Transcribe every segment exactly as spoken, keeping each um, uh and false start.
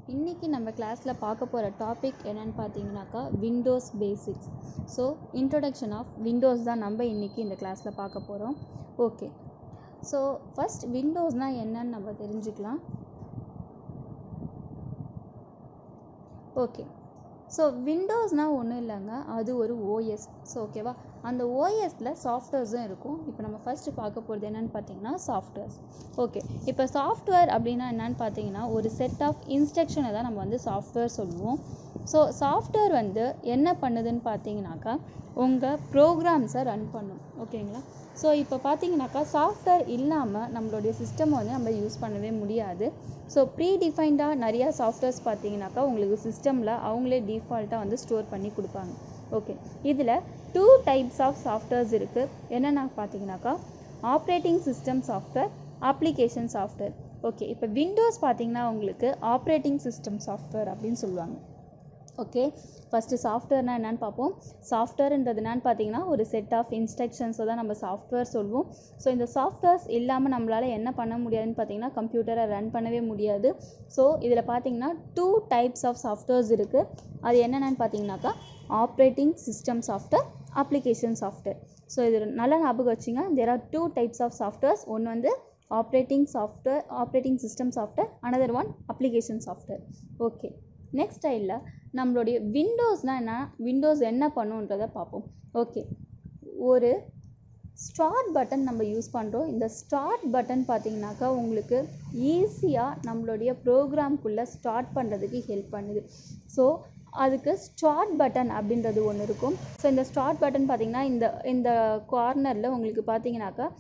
இன்றைக்கி நம்ம கிளாஸில் பார்க்க போகிற டாபிக் என்னென்னு பார்த்தீங்கன்னாக்கா Windows basics. So introduction of Windows தான் நம்ம இன்றைக்கி இந்த கிளாஸில் பார்க்க போகிறோம். ஓகே, ஸோ ஃபஸ்ட் விண்டோஸ்னால் என்னன்னு நம்ம தெரிஞ்சுக்கலாம். ஓகே, ஸோ விண்டோஸ்னால் ஒன்றும் இல்லைங்க, அது ஒரு ஓஎஸ். ஸோ ஓகேவா, அந்த ஓஎஸில் சாஃப்ட்வேர்ஸும் இருக்கும். இப்போ நம்ம ஃபஸ்ட்டு பார்க்க போகிறது என்னென்னு பார்த்தீங்கன்னா சாஃப்ட்வேர்ஸ். ஓகே, இப்போ சாஃப்ட்வேர் அப்படின்னா என்னென்னு பார்த்தீங்கன்னா ஒரு செட் ஆஃப் இன்ஸ்ட்ரக்ஷனை தான் நம்ம வந்து சாஃப்ட்வேர் சொல்லுவோம். ஸோ சாஃப்ட்வேர் வந்து என்ன பண்ணுதுன்னு பார்த்தீங்கன்னாக்கா உங்கள் ப்ரோக்ராம்ஸை ரன் பண்ணும். ஓகேங்களா, ஸோ இப்போ பார்த்தீங்கன்னாக்கா சாஃப்ட்வேர் இல்லாமல் நம்மளுடைய சிஸ்டம் வந்து நம்ம யூஸ் பண்ணவே முடியாது. ஸோ ப்ரீ டிஃபைன்டாக நிறையா சாஃப்ட்வேர்ஸ் பார்த்தீங்கன்னாக்கா உங்களுக்கு சிஸ்டமில் அவங்களே டிஃபால்ட்டாக வந்து ஸ்டோர் பண்ணி கொடுப்பாங்க. ஓகே, இதில் டூ டைப்ஸ் ஆஃப் சாஃப்ட்வேர்ஸ் இருக்குது. என்னென்னா பார்த்தீங்கன்னாக்கா operating system software, application software. Okay, இப்போ விண்டோஸ் பார்த்தீங்கன்னா உங்களுக்கு ஆப்ரேட்டிங் சிஸ்டம் சாஃப்ட்வேர் அப்படின்னு சொல்லுவாங்க. ஓகே, ஃபஸ்ட்டு சாஃப்ட்வேர்னால் என்னென்னு பார்ப்போம். சாஃப்ட்வேர்ன்றது என்னென்னு பார்த்தீங்கன்னா ஒரு செட் ஆஃப் இன்ஸ்ட்ரக்ஷன்ஸை தான் நம்ம சாஃப்ட்வேர் சொல்லுவோம். ஸோ இந்த சாஃப்ட்வேர்ஸ் இல்லாமல் நம்மளால் என்ன பண்ண முடியாதுன்னு பார்த்தீங்கன்னா கம்ப்யூட்டரை ரன் பண்ணவே முடியாது. ஸோ இதில் பார்த்தீங்கன்னா டூ டைப்ஸ் ஆஃப் சாஃப்ட்வேர்ஸ் இருக்குது. அது என்னென்னு பார்த்தீங்கன்னாக்கா operating system software, application software. So இது நல்லா ஞாபகம் வச்சுங்க. There are two types of softwares. ஒன்று வந்து operating software, operating system software, another one application software. Okay, next ஸ்டைலில் நம்மளுடைய விண்டோஸ்னால் என்ன, விண்டோஸ் என்ன பண்ணுன்றதை பார்ப்போம். ஓகே, ஒரு ஸ்டார்ட் பட்டன் நம்ம யூஸ் பண்ணுறோம். இந்த ஸ்டார்ட் பட்டன் பார்த்தீங்கன்னாக்கா உங்களுக்கு ஈஸியாக நம்மளுடைய ப்ரோக்ராம்குள்ளே ஸ்டார்ட் பண்ணுறதுக்கு ஹெல்ப் பண்ணுது. ஸோ அதுக்கு ஸ்டார்ட் பட்டன் அப்படின்றது ஒன்று இருக்கும். ஸோ இந்த ஸ்டார்ட் பட்டன் பார்த்திங்கன்னா இந்த இந்த கார்னரில் உங்களுக்கு பார்த்தீங்கன்னாக்கா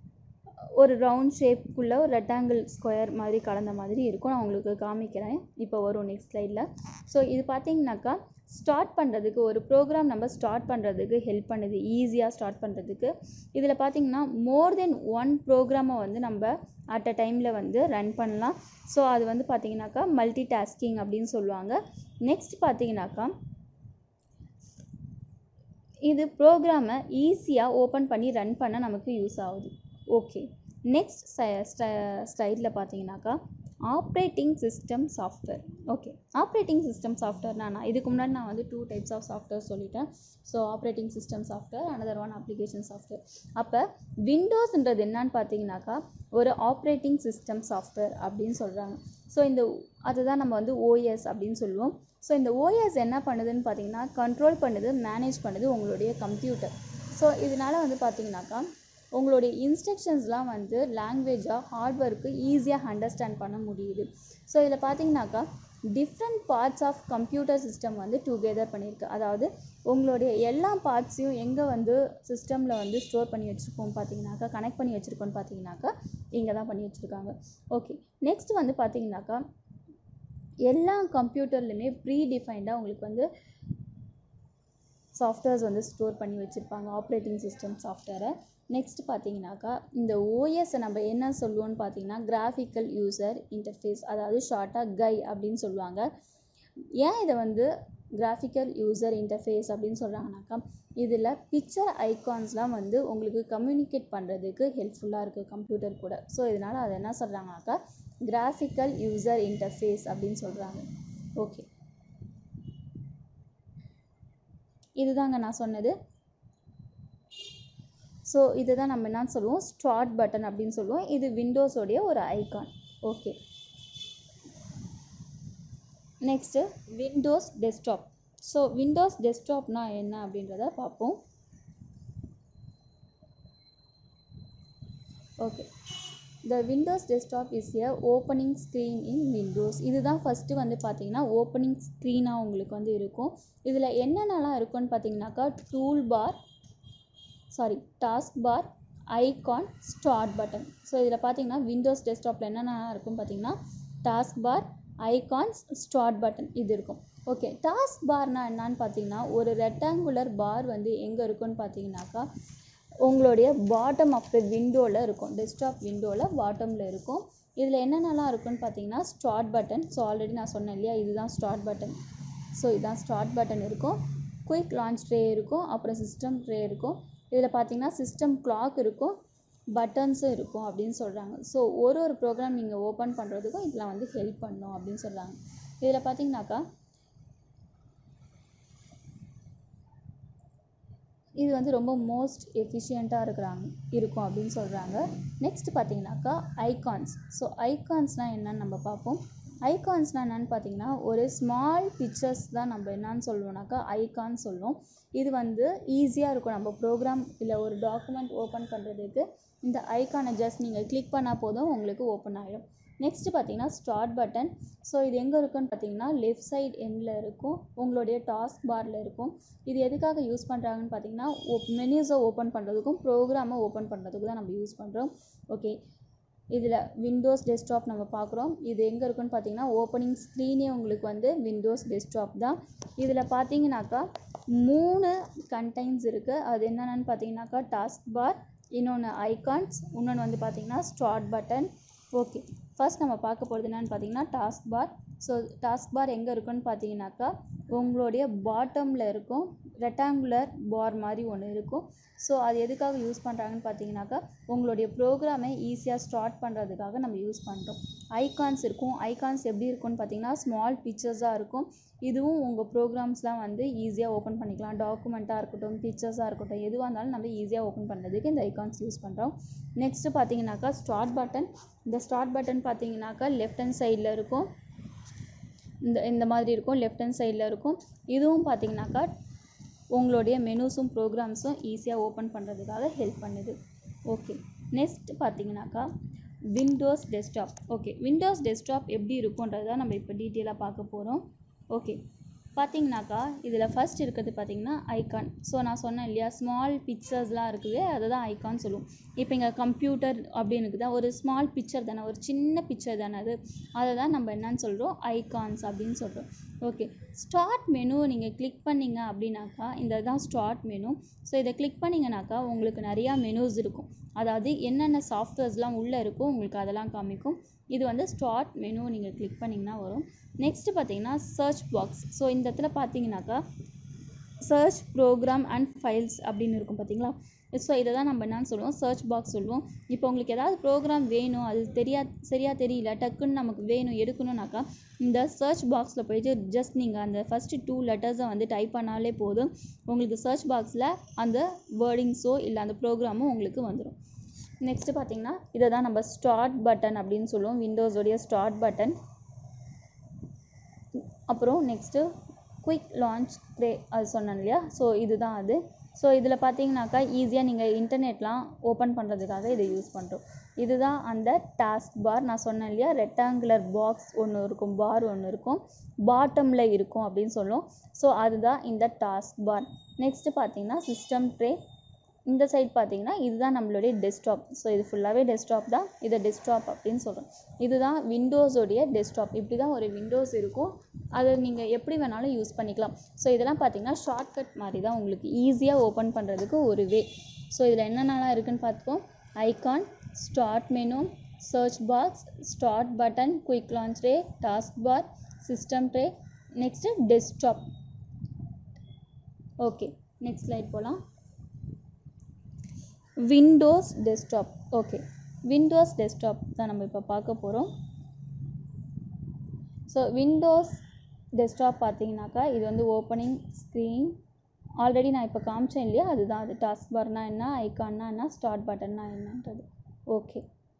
ஒரு ரவுண்ட் ஷேப்புக்குள்ளே ஒரு ரெக்டாங்கிள் ஸ்கொயர் மாதிரி கலந்த மாதிரி இருக்கும். நான் உங்களுக்கு காமிக்கிறேன், இப்போ வரும் நெக்ஸ்ட் ஸ்லைடில். ஸோ இது பார்த்தீங்கன்னாக்கா ஸ்டார்ட் பண்ணுறதுக்கு, ஒரு ப்ரோக்ராம் நம்ம ஸ்டார்ட் பண்ணுறதுக்கு ஹெல்ப் பண்ணுது, ஈஸியாக ஸ்டார்ட் பண்ணுறதுக்கு. இதில் பார்த்தீங்கன்னா மோர் தென் ஒன் ப்ரோக்ராமை வந்து நம்ம அட் அ டைமில் வந்து ரன் பண்ணலாம். ஸோ அது வந்து பார்த்தீங்கன்னாக்கா மல்டி டாஸ்கிங் அப்படின்னு சொல்லுவாங்க. நெக்ஸ்ட் பார்த்தீங்கன்னாக்கா இது ப்ரோக்ராமை ஈஸியாக ஓப்பன் பண்ணி ரன் பண்ண நமக்கு யூஸ் ஆகுது. ஓகே, நெக்ஸ்ட் ஸ்லைடில் பார்த்தீங்கன்னாக்கா operating system software. Okay, operating system சாஃப்ட்வேர்னா இதுக்கு முன்னாடி நான் வந்து டூ டைப்ஸ் ஆஃப் சாஃப்ட்வேர் சொல்லிட்டேன். So operating system software, another one application software. அப்போ விண்டோஸ்ன்றது என்னன்னு பார்த்தீங்கன்னாக்கா ஒரு ஆப்ரேட்டிங் சிஸ்டம் சாஃப்ட்வேர் அப்படின்னு சொல்கிறாங்க. ஸோ இந்த அதுதான் நம்ம வந்து ஓஎஸ் அப்படின்னு சொல்லுவோம். ஸோ இந்த ஓஎஸ் என்ன பண்ணுதுன்னு பார்த்தீங்கன்னா கண்ட்ரோல் பண்ணுது, மேனேஜ் பண்ணுது உங்களுடைய கம்ப்யூட்டர். ஸோ இதனால் வந்து பார்த்தீங்கன்னாக்கா உங்களுடைய இன்ஸ்ட்ரக்ஷன்ஸ்லாம் வந்து லாங்குவேஜாக ஹார்ட்வேருக்கு ஈஸியாக அண்டர்ஸ்டாண்ட் பண்ண முடியுது. ஸோ இதில் பார்த்தீங்கன்னாக்கா different parts of computer system வந்து டுகெதர் பண்ணியிருக்கு. அதாவது உங்களுடைய எல்லா பார்ட்ஸையும் எங்கே வந்து சிஸ்டமில் வந்து ஸ்டோர் பண்ணி வச்சுருக்கோம் பார்த்தீங்கன்னாக்கா, கனெக்ட் பண்ணி வச்சுருக்கோன்னு பார்த்தீங்கன்னாக்கா இங்கே தான் பண்ணி வச்சுருக்காங்க. ஓகே, நெக்ஸ்ட் வந்து பார்த்தீங்கன்னாக்கா எல்லா கம்ப்யூட்டர்லையுமே ப்ரீ டிஃபைன்டாக உங்களுக்கு வந்து சாஃப்ட்வேர்ஸ் வந்து ஸ்டோர் பண்ணி வச்சுருப்பாங்க, ஆப்ரேட்டிங் சிஸ்டம் சாஃப்ட்வேரை. நெக்ஸ்ட் பார்த்தீங்கன்னாக்கா இந்த ஓஎஸை நம்ம என்ன சொல்லுவோன்னு பார்த்தீங்கன்னா கிராஃபிக்கல் யூசர் இன்டர்ஃபேஸ், அதாவது ஷார்ட்டாக கை அப்படின்னு சொல்லுவாங்க. ஏன் இதை வந்து கிராஃபிக்கல் யூசர் இன்டர்ஃபேஸ் அப்படின்னு சொல்கிறாங்கனாக்கா இதில் பிக்சர் ஐகான்ஸ்லாம் வந்து உங்களுக்கு கம்யூனிகேட் பண்ணுறதுக்கு ஹெல்ப்ஃபுல்லாக இருக்குது கம்ப்யூட்டர் கூட. ஸோ இதனால் அதை என்ன சொல்கிறாங்கனாக்கா கிராஃபிக்கல் யூசர் இன்டர்ஃபேஸ் அப்படின்னு சொல்கிறாங்க. ஓகே, இதுதாங்க நான் சொன்னது. ஸோ இதுதான் நம்ம என்ன சொல்லுவோம் ஸ்டார்ட் பட்டன் அப்படின்னு சொல்லுவோம். இது விண்டோஸோடைய ஒரு icon. Okay, next Windows desktop. So Windows டெஸ்க்டாப்னா என்ன அப்படின்றத பார்ப்போம். Okay, the Windows desktop is a opening screen in Windows. இதுதான் ஃபஸ்ட்டு வந்து பார்த்தீங்கன்னா ஓப்பனிங் ஸ்க்ரீனாக உங்களுக்கு வந்து இருக்கும். இதில் என்னென்னலாம் இருக்குன்னு பார்த்தீங்கன்னாக்கா tool bar, sorry task bar, icon, start button. So இதில் பார்த்தீங்கன்னா விண்டோஸ் டெஸ்க்டாப்பில் என்னென்ன இருக்குன்னு பார்த்தீங்கன்னா task bar, icons, start button இது இருக்கும். ஓகே, டாஸ்க் பார்னால் என்னான்னு பார்த்தீங்கன்னா ஒரு ரெக்டாங்குலர் பார் வந்து எங்கே இருக்குன்னு பார்த்தீங்கன்னாக்கா உங்களுடைய பாட்டம் ஆஃப் த விண்டோவில் இருக்கும், டெஸ்க்டாப் விண்டோவில் பாட்டமில் இருக்கும். இதில் என்னென்னலாம் இருக்குன்னு பார்த்தீங்கன்னா ஸ்டார்ட் பட்டன். ஸோ ஆல்ரெடி நான் சொன்னேன் இல்லையா, இதுதான் ஸ்டார்ட் பட்டன். ஸோ இதுதான் ஸ்டார்ட் பட்டன் இருக்கும். குயிக் லான்ச் ட்ரே இருக்கும், அப்புறம் சிஸ்டம் ட்ரே இருக்கும். இதில் பார்த்தீங்கன்னா சிஸ்டம் கிளாக் இருக்கும், பட்டன்ஸும் இருக்கும் அப்படின்னு சொல்கிறாங்க. ஸோ ஒரு ஒரு ப்ரோக்ராம் நீங்கள் ஓப்பன் பண்ணுறதுக்கும் இதில் வந்து ஹெல்ப் பண்ணும் அப்படின்னு சொல்கிறாங்க. இதில் பார்த்தீங்கன்னாக்கா இது வந்து ரொம்ப மோஸ்ட் எஃபிஷியண்ட்டாக இருக்கிறாங்க இருக்கும் அப்படின்னு சொல்கிறாங்க. நெக்ஸ்ட் பார்த்தீங்கன்னாக்கா ஐகான்ஸ். ஸோ ஐகான்ஸ்னால் என்னன்னு நம்ம பார்ப்போம். ஐகான்ஸ்னால் என்னென்னு பார்த்தீங்கன்னா ஒரு ஸ்மால் பிக்சர்ஸ் தான் நம்ம என்னன்னு சொல்லுவோம்னாக்கா ஐகான் சொல்லுவோம். இது வந்து ஈஸியாக இருக்கும் நம்ம ப்ரோக்ராம் இல்லை ஒரு டாக்குமெண்ட் ஓப்பன் பண்ணுறதுக்கு. இந்த ஐகானை ஜஸ்ட் நீங்கள் கிளிக் பண்ணால் போதும் உங்களுக்கு ஓப்பன் ஆகிடும். நெக்ஸ்ட்டு பார்த்தீங்கன்னா ஸ்டார்ட் பட்டன். ஸோ இது எங்கே இருக்குன்னு பார்த்தீங்கன்னா லெஃப்ட் சைட் எண்டில் இருக்கும், உங்களுடைய டாஸ்க் பாரில் இருக்கும். இது எதுக்காக யூஸ் பண்ணுறாங்கன்னு பார்த்தீங்கன்னா மெனியூஸை ஓப்பன் பண்ணுறதுக்கும் ப்ரோக்ராமை ஓப்பன் பண்ணுறதுக்கு தான் நம்ம யூஸ் பண்ணுறோம். ஓகே, இதில் விண்டோஸ் டெஸ்க்டாப் நம்ம பார்க்குறோம். இது எங்கே இருக்குன்னு பார்த்தீங்கன்னா ஓப்பனிங் ஸ்க்ரீனே உங்களுக்கு வந்து விண்டோஸ் டெஸ்க்டாப் தான். இதில் பார்த்தீங்கன்னாக்கா மூணு கண்டெய்ன்ஸ் இருக்குது. அது என்னென்னு பார்த்தீங்கன்னாக்கா டாஸ்க் பார், இன்னொன்று ஐகான்ஸ், இன்னொன்று வந்து பார்த்தீங்கன்னா ஸ்டார்ட் பட்டன். ஓகே, ஃபர்ஸ்ட் நம்ம பார்க்க போகிறது என்னென்னு பார்த்தீங்கன்னா task bar. So task bar எங்கே இருக்குன்னு பார்த்தீங்கன்னாக்கா உங்களுடைய பாட்டமில் இருக்கும், ரெக்டாங்குலர் பார் மாதிரி ஒன்று இருக்கும். ஸோ அது எதுக்காக யூஸ் பண்ணுறாங்கன்னு பார்த்தீங்கன்னாக்கா உங்களுடைய ப்ரோக்ராமை ஈஸியாக ஸ்டார்ட் பண்ணுறதுக்காக நம்ம யூஸ் பண்ணுறோம். ஐகான்ஸ் இருக்கும். ஐகான்ஸ் எப்படி இருக்கும்னு பார்த்தீங்கன்னா ஸ்மால் பிக்சர்ஸாக இருக்கும். இதுவும் உங்கள் ப்ரோக்ராம்ஸ்லாம் வந்து ஈஸியாக ஓப்பன் பண்ணிக்கலாம். டாக்குமெண்ட்டாக இருக்கட்டும், பிக்சர்ஸாக இருக்கட்டும், எதுவாக இருந்தாலும் நம்ம ஈஸியாக ஓப்பன் பண்ணுறதுக்கு இந்த ஐகான்ஸ் யூஸ் பண்ணுறோம். நெக்ஸ்ட்டு பார்த்தீங்கன்னாக்கா ஸ்டார்ட் பட்டன். இந்த ஸ்டார்ட் பட்டன் பார்த்தீங்கன்னாக்கா லெஃப்ட் ஹேண்ட் சைடில் இருக்கும், இந்த இந்த மாதிரி இருக்கும், லெஃப்ட் ஹேண்ட் சைடில் இருக்கும். இதுவும் பார்த்தீங்கன்னாக்கா உங்களுடைய மெனூஸும் ப்ரோக்ராம்ஸும் ஈஸியாக ஓப்பன் பண்ணுறதுக்காக ஹெல்ப் பண்ணுது. ஓகே, நெக்ஸ்ட் பார்த்தீங்கன்னாக்கா Windows desktop. Okay, Windows desktop எப்படி இருக்குன்றது தான் நம்ம இப்போ டீட்டெயிலாக பார்க்க போகிறோம். ஓகே, பார்த்தீங்கன்னாக்கா இதில் ஃபர்ஸ்ட் இருக்கிறது பார்த்தீங்கன்னா ஐகான். ஸோ நான் சொன்னேன் இல்லையா ஸ்மால் பிக்சர்ஸ்லாம் இருக்குது, அதை தான் ஐகான் சொல்லுவோம். இப்போ இங்கே கம்ப்யூட்டர் அப்படின்னு இருக்குதா, ஒரு ஸ்மால் பிக்சர் தானே, ஒரு சின்ன பிக்சர் தானே அது, அதை தான் நம்ம என்னன்னு சொல்கிறோம் ஐகான்ஸ் அப்படின்னு சொல்கிறோம். ஓகே, ஸ்டார்ட் மெனு நீங்கள் கிளிக் பண்ணிங்க அப்படின்னாக்கா இந்த தான் ஸ்டார்ட் மெனு. ஸோ இதை கிளிக் பண்ணிங்கனாக்கா உங்களுக்கு நிறையா மெனூஸ் இருக்கும், அதாவது என்னென்ன சாஃப்ட்வேர்ஸ்லாம் உள்ளே இருக்கும் உங்களுக்கு அதெல்லாம் காமிக்கும். இது வந்து ஸ்டார்ட் மெனு நீங்கள் கிளிக் பண்ணிங்கன்னா வரும். நெக்ஸ்ட்டு பார்த்தீங்கன்னா சர்ச் பாக்ஸ். ஸோ இந்த இடத்துல பார்த்தீங்கன்னாக்கா சர்ச் ப்ரோக்ராம் அண்ட் ஃபைல்ஸ் அப்படின்னு இருக்கும் பார்த்தீங்களா. ஸோ இதை தான் நம்ம என்னன்னு சொல்லுவோம் சர்ச் பாக்ஸ் சொல்லுவோம். இப்போ உங்களுக்கு ஏதாவது ப்ரோக்ராம் வேணும், அது தெரியா சரியாக தெரியல, டக்குன்னு நமக்கு வேணும் எடுக்கணும்னாக்கா இந்த சர்ச் பாக்ஸில் போயிட்டு ஜஸ்ட் நீங்கள் அந்த ஃபஸ்ட்டு டூ லெட்டர்ஸை வந்து டைப் பண்ணாலே போதும், உங்களுக்கு சர்ச் பாக்ஸில் அந்த வேர்டிங்ஸோ இல்லை அந்த ப்ரோக்ராமோ உங்களுக்கு வந்துடும். நெக்ஸ்ட்டு பார்த்தீங்கன்னா இதை தான் நம்ம ஸ்டார்ட் பட்டன் அப்படின்னு சொல்லுவோம், விண்டோஸோடைய ஸ்டார்ட் பட்டன். அப்புறம் நெக்ஸ்ட்டு குயிக் லான்ச் ட்ரே அது சொன்னேன் இல்லையா, ஸோ இதுதான் அது. ஸோ இதில் பார்த்தீங்கன்னாக்கா ஈஸியாக நீங்கள் இன்டர்நெட்லாம் ஓப்பன் பண்ணுறதுக்காக இதை யூஸ் பண்ணுறோம். இதுதான் அந்த டாஸ்க் பார். நான் சொன்னேன் இல்லையா ரெக்டாங்குலர் பாக்ஸ் ஒன்று இருக்கும், பார் ஒன்று இருக்கும், பாட்டமில் இருக்கும் அப்படின்னு சொல்லுவோம். ஸோ அதுதான் இந்த டாஸ்க் பார். நெக்ஸ்ட்டு பார்த்தீங்கன்னா சிஸ்டம் ட்ரே. இந்த சைட் பார்த்தீங்கன்னா இதுதான் நம்மளுடைய டெஸ்க்டாப். ஸோ இது ஃபுல்லாகவே டெஸ்க்டாப் தான், இதை டெஸ்க்டாப் அப்படின்னு சொல்கிறோம். இதுதான் விண்டோஸோடைய டெஸ்க்டாப். இப்படி தான் ஒரு விண்டோஸ் இருக்கும், அதை நீங்கள் எப்படி வேணாலும் யூஸ் பண்ணிக்கலாம். ஸோ இதெல்லாம் பார்த்தீங்கன்னா ஷார்ட்கட் மாதிரி தான், உங்களுக்கு ஈஸியாக ஓப்பன் பண்ணுறதுக்கு ஒரு வே. ஸோ இதில் என்னென்னலாம் இருக்குதுன்னு பார்த்துப்போம். Icon, start menu, search box, start button, quick launch tray, task bar, system tray, next desktop. Okay, next slide போகலாம். Windows desktop. Okay, Windows desktop தான் நம்ம இப்போ பார்க்க போகிறோம். ஸோ விண்டோஸ் டெஸ்க்டாப் பார்த்தீங்கன்னாக்கா இது வந்து ஓப்பனிங் ஸ்க்ரீன். ஆல்ரெடி நான் இப்போ காமிச்சேன் இல்லையா, அதுதான் அது. டாஸ்க் பார்னா என்ன, ஐகான்னா என்ன, ஸ்டார்ட் பட்டன்னா என்னன்றது. ஓகே,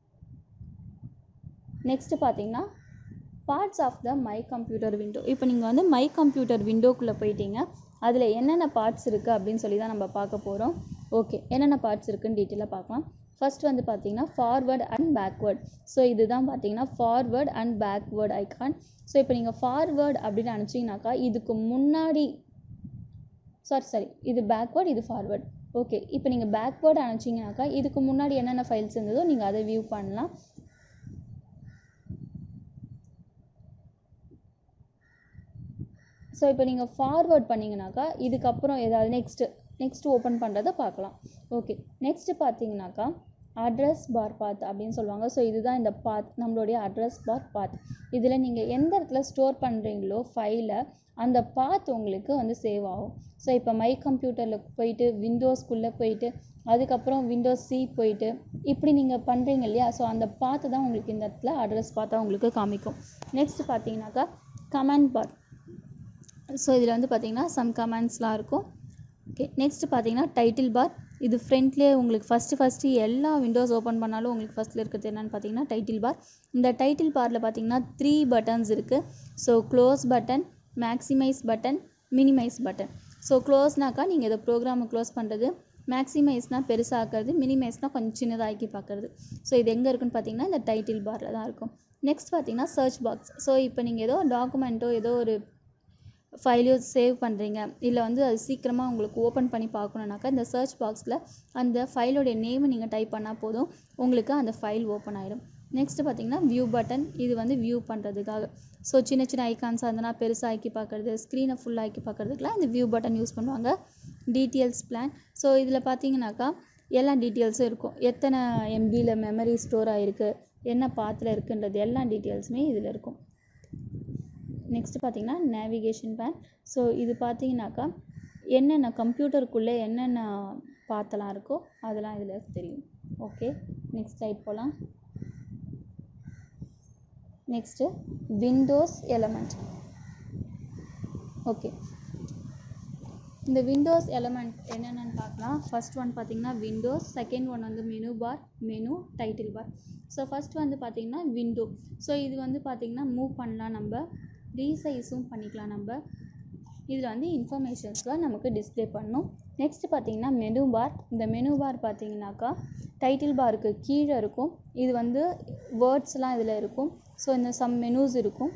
நெக்ஸ்ட்டு பார்த்தீங்கன்னா parts of the my computer window. இப்போ நீங்கள் வந்து மை கம்ப்யூட்டர் விண்டோக்குள்ளே போயிட்டீங்க, அதில் என்னென்ன பார்ட்ஸ் இருக்குது அப்படின்னு சொல்லி தான் நம்ம பார்க்க போகிறோம். ஓகே, என்னென்ன பார்ட்ஸ் இருக்குன்னு டீட்டெயிலாக பார்க்கலாம். ஃபர்ஸ்ட் வந்து பார்த்தீங்கன்னா ஃபார்வர்ட் அண்ட் பேக்வேர்ட். ஸோ இதுதான் பார்த்தீங்கன்னா forward and backward icon. So இப்போ நீங்கள் ஃபார்வர்ட் அப்படின்னு நினச்சிங்கனாக்கா இதுக்கு முன்னாடி சாரி சாரி இது பேக்வேர்ட், இது ஃபார்வர்ட். ஓகே, இப்போ நீங்கள் பேக்வேர்ட் நினச்சிங்கனாக்கா இதுக்கு முன்னாடி என்னென்ன ஃபைல்ஸ் இருந்ததோ நீங்கள் அதை வியூ பண்ணலாம். ஸோ இப்போ நீங்கள் ஃபார்வர்ட் பண்ணிங்கனாக்கா இதுக்கப்புறம் ஏதாவது நெக்ஸ்ட்டு நெக்ஸ்ட்டு ஓப்பன் பண்ணுறதை பார்க்கலாம். ஓகே, நெக்ஸ்ட்டு பார்த்தீங்கன்னாக்கா அட்ரஸ் பார் பாத் அப்படின்னு சொல்லுவாங்க. ஸோ இதுதான் இந்த பாத், நம்மளுடைய அட்ரஸ் பார் பாத். இதில் நீங்கள் எந்த இடத்துல ஸ்டோர் பண்ணுறீங்களோ ஃபைலை அந்த பாத் உங்களுக்கு வந்து சேவ் ஆகும். ஸோ இப்போ மை கம்ப்யூட்டரில் போயிட்டு விண்டோஸ்குள்ளே போயிட்டு அதுக்கப்புறம் விண்டோஸ் சி போயிட்டு இப்படி நீங்கள் பண்ணுறீங்க இல்லையா, ஸோ அந்த பாத்து தான் உங்களுக்கு இந்த இடத்துல அட்ரஸ் பார்த்தா உங்களுக்கு காமிக்கும். நெக்ஸ்ட் பார்த்தீங்கன்னாக்கா கமெண்ட் பார். ஸோ இதில் வந்து பார்த்திங்கன்னா சம் கமெண்ட்ஸ்லாம் இருக்கும். ஓகே, நெக்ஸ்ட்டு பார்த்தீங்கன்னா டைட்டில் பார். இது ஃப்ரண்ட்லேயே உங்களுக்கு ஃபஸ்ட்டு ஃபஸ்ட்டு எல்லா விண்டோஸ் ஓப்பன் பண்ணாலும் உங்களுக்கு ஃபஸ்ட்டில் இருக்கிறது என்னென்னு பார்த்தீங்கன்னா டைட்டில் பார். இந்த டைட்டில் பாரில் பார்த்தீங்கன்னா த்ரீ பட்டன்ஸ் இருக்குது. So close button, maximize button, minimize button. So க்ளோஸ்னாக்கா நீங்கள் இதை ப்ரோக்ராமை க்ளோஸ் பண்ணுறது, மேக்ஸிமைஸ்னால் பெருசாகிறது, மினிமைஸ்னால் கொஞ்சம் சின்னதாக்கி பார்க்குறது. ஸோ இது எங்கே இருக்குன்னு பார்த்தீங்கன்னா இந்த டைட்டில் பாரில் தான் இருக்கும். நெக்ஸ்ட் பார்த்தீங்கன்னா சர்ச் பாக்ஸ். ஸோ இப்போ நீங்கள் ஏதோ டாக்குமெண்ட்டோ ஏதோ ஒரு ஃபைலையோ சேவ் பண்ணுறீங்க, இல்லை வந்து அது சீக்கிரமாக உங்களுக்கு ஓப்பன் பண்ணி பார்க்கணுன்னாக்கா இந்த சர்ச் பாக்ஸில் அந்த ஃபைலோடைய நேமை நீங்கள் டைப் பண்ணால் போதும், உங்களுக்கு அந்த ஃபைல் ஓப்பன் ஆகிடும். நெக்ஸ்ட்டு பார்த்தீங்கன்னா வியூ பட்டன். இது வந்து வியூ பண்ணுறதுக்காக. ஸோ சின்ன சின்ன ஐக்கான்ஸாக இருந்ததுன்னா பெருசாக ஆக்கி பார்க்குறது, ஸ்க்ரீனை ஃபுல்லாக ஆக்கி பார்க்குறதுக்குலாம் இந்த வியூ பட்டன் யூஸ் பண்ணுவாங்க. Details plan. ஸோ இதில் பார்த்தீங்கன்னாக்கா எல்லா டீட்டெயில்ஸும் இருக்கும். எத்தனை எம்பியில் மெமரி ஸ்டோர் ஆகிருக்கு, என்ன பாத்தில் இருக்குன்றது எல்லா டீட்டெயில்ஸுமே இதில் இருக்கும். நெக்ஸ்ட்டு பார்த்தீங்கன்னா நேவிகேஷன் பேன். ஸோ இது பார்த்தீங்கன்னாக்கா என்னென்ன கம்ப்யூட்டருக்குள்ளே என்னென்ன பாத்தெல்லாம் இருக்கோ அதெல்லாம் இதில் தெரியும். ஓகே, நெக்ஸ்ட் ஸ்லைட் போகலாம். Next Windows element. ஓகே, இந்த விண்டோஸ் எலமெண்ட் என்னென்னு பார்க்கலாம். ஃபர்ஸ்ட் ஒன் பார்த்தீங்கன்னா விண்டோஸ், செகண்ட் ஒன் வந்து menu bar, menu, title bar. So first வந்து பார்த்தீங்கன்னா விண்டோ. ஸோ இது வந்து பார்த்தீங்கன்னா மூவ் பண்ணலாம், நம்ம ரீசைஸும் பண்ணிக்கலாம். நம்ம இதில் வந்து இன்ஃபர்மேஷன்ஸ்லாம் நமக்கு டிஸ்பிளே பண்ணணும். நெக்ஸ்ட்டு பார்த்தீங்கன்னா மெனு பார். இந்த மெனு பார் பார்த்தீங்கன்னாக்கா டைட்டில் பாருக்கு கீழே இருக்கும். இது வந்து வேர்ட்ஸ்லாம் இதில் இருக்கும். ஸோ இந்த சம் மெனூஸ் இருக்கும்.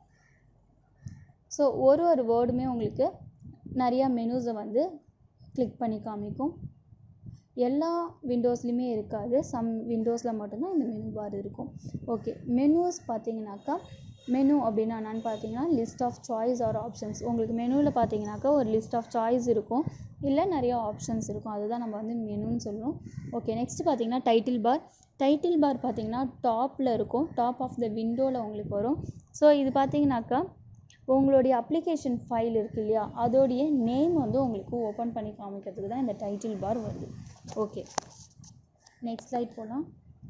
ஸோ ஒரு ஒரு வேர்டுமே உங்களுக்கு நிறையா மெனூஸை வந்து கிளிக் பண்ணி காமிக்கும். எல்லா விண்டோஸ்லையுமே இருக்காது, சம் விண்டோஸில் மட்டும்தான் இந்த மெனு பார் இருக்கும். ஓகே, மெனூஸ் பார்த்தீங்கன்னாக்கா மெனு அப்படின்னா என்னென்னு பார்த்தீங்கன்னா list of choice or options. உங்களுக்கு மெனுவில் பார்த்தீங்கன்னாக்கா ஒரு லிஸ்ட் ஆஃப் சாய்ஸ் இருக்கும், இல்லை நிறைய ஆப்ஷன்ஸ் இருக்கும். அதுதான் நம்ம வந்து மெனுன்னு சொல்லுவோம். ஓகே, நெக்ஸ்ட்டு பார்த்தீங்கன்னா டைட்டில் பார். டைட்டில் பார் பார்த்தீங்கன்னா டாப்பில் இருக்கும், டாப் ஆஃப் த விண்டோவில் உங்களுக்கு வரும். ஸோ இது பார்த்தீங்கன்னாக்கா உங்களுடைய அப்ளிகேஷன் ஃபைல் இருக்கு இல்லையா, அதோடைய நேம் வந்து உங்களுக்கு ஓப்பன் பண்ணி காமிக்கிறதுக்கு தான் இந்த டைட்டில் பார் வருது. ஓகே, நெக்ஸ்ட் ஸ்லைட் போகலாம்.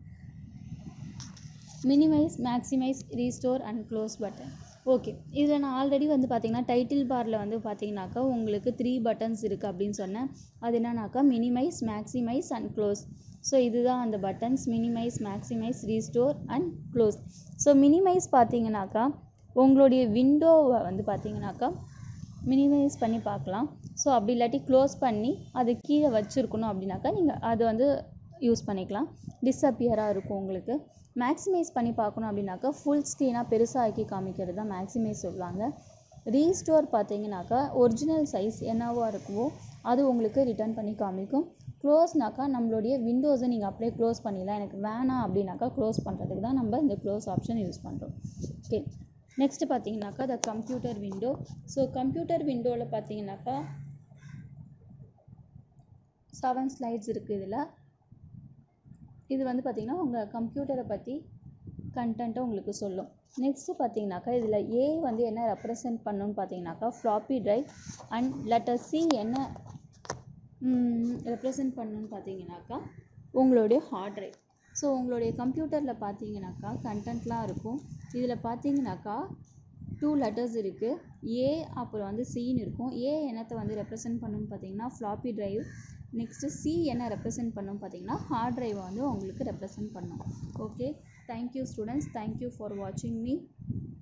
Minimize, maximize, restore and close button. Okay, இதில் நான் ஆல்ரெடி வந்து பார்த்தீங்கன்னா டைட்டில் பாரில் வந்து பார்த்தீங்கன்னாக்கா உங்களுக்கு த்ரீ பட்டன்ஸ் இருக்குது அப்படின்னு சொன்னேன். அது என்னன்னாக்கா minimize, maximize and close. So இதுதான் அந்த buttons, minimize, maximize, restore and close. So minimize பார்த்தீங்கன்னாக்கா உங்களுடைய விண்டோவை வந்து பார்த்தீங்கன்னாக்கா மினிமைஸ் பண்ணி பார்க்கலாம். ஸோ அப்படி இல்லாட்டி க்ளோஸ் பண்ணி அது கீழே வச்சுருக்கணும் அப்படின்னாக்கா நீங்கள் அது வந்து யூஸ் பண்ணிக்கலாம். டிஸ்அப்பியராக இருக்கும் உங்களுக்கு. மேக்ஸிமைஸ் பண்ணி பார்க்கணும் அப்படின்னாக்கா ஃபுல் ஸ்க்ரீனாக பெருசாக்கி காமிக்கிறது தான் மேக்ஸிமைஸ் சொல்லுவாங்க. ரீஸ்டோர் பார்த்தீங்கன்னாக்கா ஒரிஜினல் சைஸ் என்னவோ இருக்குமோ அது உங்களுக்கு ரிட்டர்ன் பண்ணி காமிக்கும். க்ளோஸ்னாக்கா நம்மளுடைய விண்டோஸை நீங்கள் அப்படியே க்ளோஸ் பண்ணிடலாம். எனக்கு வேணாம் அப்படின்னாக்கா க்ளோஸ் பண்ணுறதுக்கு தான் நம்ம இந்த க்ளோஸ் ஆப்ஷன் யூஸ் பண்ணுறோம். ஓகே, நெக்ஸ்ட்டு பார்த்தீங்கன்னாக்கா the computer window. So computer விண்டோவில் பார்த்தீங்கன்னாக்கா செவன் ஸ்லைட்ஸ் இருக்குது. இதில் இது வந்து பார்த்திங்கன்னா உங்கள் கம்ப்யூட்டரை பற்றி கண்டென்ட்டை உங்களுக்கு சொல்லும். நெக்ஸ்ட்டு பார்த்தீங்கன்னாக்கா இதில் ஏ வந்து என்ன ரெப்ரசன்ட் பண்ணணும்னு பார்த்தீங்கன்னாக்கா floppy drive, and letter C என்ன ரெப்ரசன்ட் பண்ணணும்னு பார்த்தீங்கன்னாக்கா உங்களுடைய ஹார்ட் ட்ரைவ். ஸோ உங்களுடைய கம்ப்யூட்டரில் பார்த்தீங்கன்னாக்கா கண்டென்ட்லாம் இருக்கும். இதில் பார்த்தீங்கன்னாக்கா டூ லெட்டர்ஸ் இருக்குது, ஏ அப்புறம் வந்து சின்னு இருக்கும். ஏ என்னத்தை வந்து ரெப்ரசன்ட் பண்ணணும்னு பார்த்தீங்கன்னா ஃப்ளாப்பி ட்ரைவ். நெக்ஸ்ட்டு சி என்ன ரெப்ரசன்ட் பண்ணணும் பார்த்தீங்கன்னா ஹார்ட் ட்ரைவை வந்து உங்களுக்கு ரெப்ரசன்ட் பண்ணணும். Okay, thank you students, thank you for வாட்சிங் மீ.